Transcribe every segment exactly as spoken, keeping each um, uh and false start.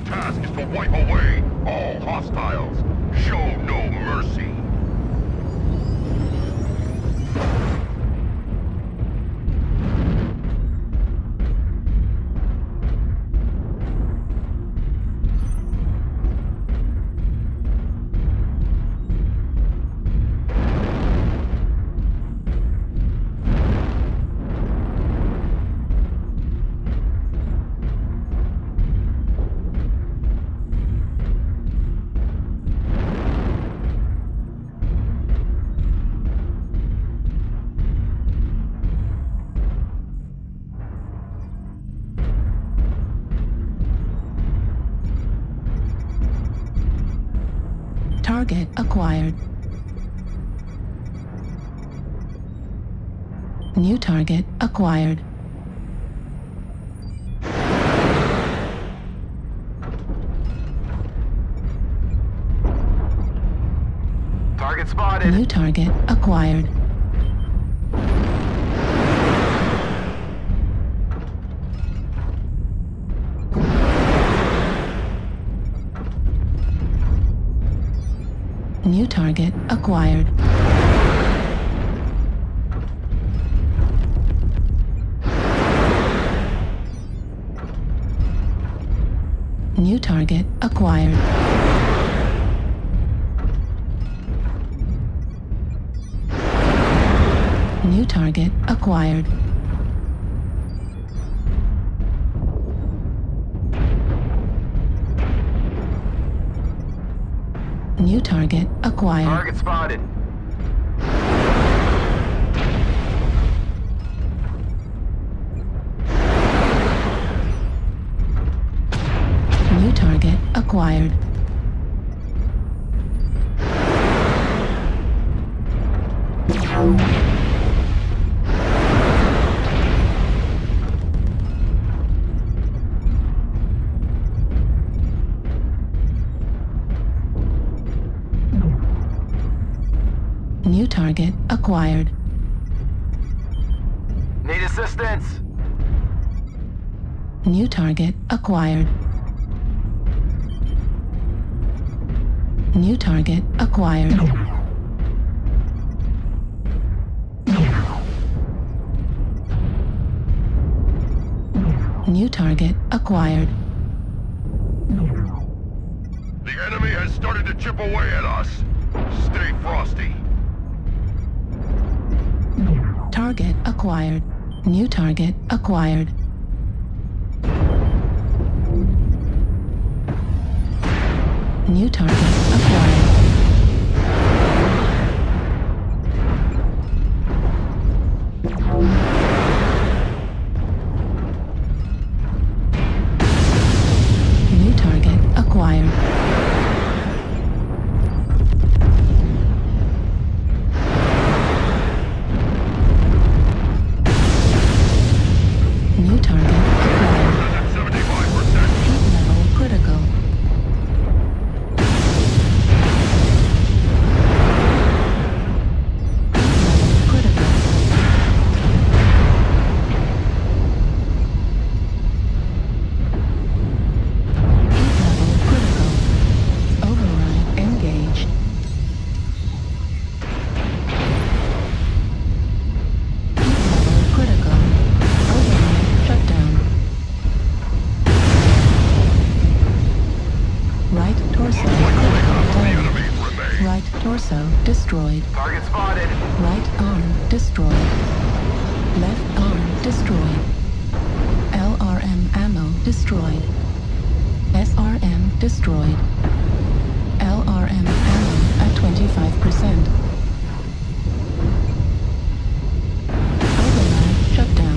task is to wipe away all hostiles. Show no mercy. Target acquired. New target acquired. Target spotted. New target acquired. New target acquired. New target acquired. New target acquired. New target acquired. Target spotted. New target acquired. New target acquired. Need assistance. New target acquired. New target acquired. New target acquired. The enemy has started to chip away at us. Stay frosty. Target acquired. New target acquired. New target acquired. New target acquired. New target acquired. seventy-five percent. Heat level critical. Torso destroyed. Target spotted. Right arm destroyed. Left arm destroyed. L R M ammo destroyed. S R M destroyed. L R M ammo at twenty-five percent. Override shutdown.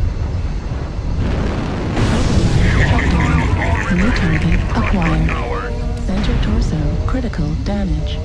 Override shutdown. New target acquired. Center torso critical damage.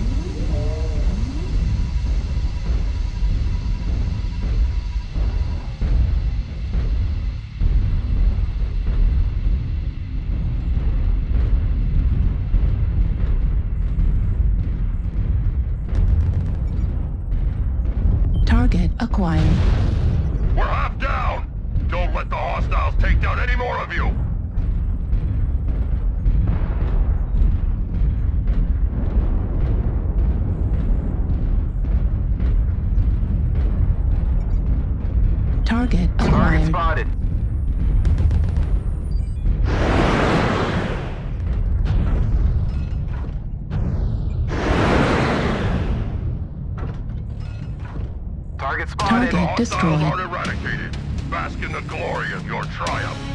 Target acquired. We're half down! Don't let the hostiles take down any more of you! Target Target acquired. spotted. Target spotted. Target destroyed. Hostiles are eradicated. Bask in the glory of your triumph.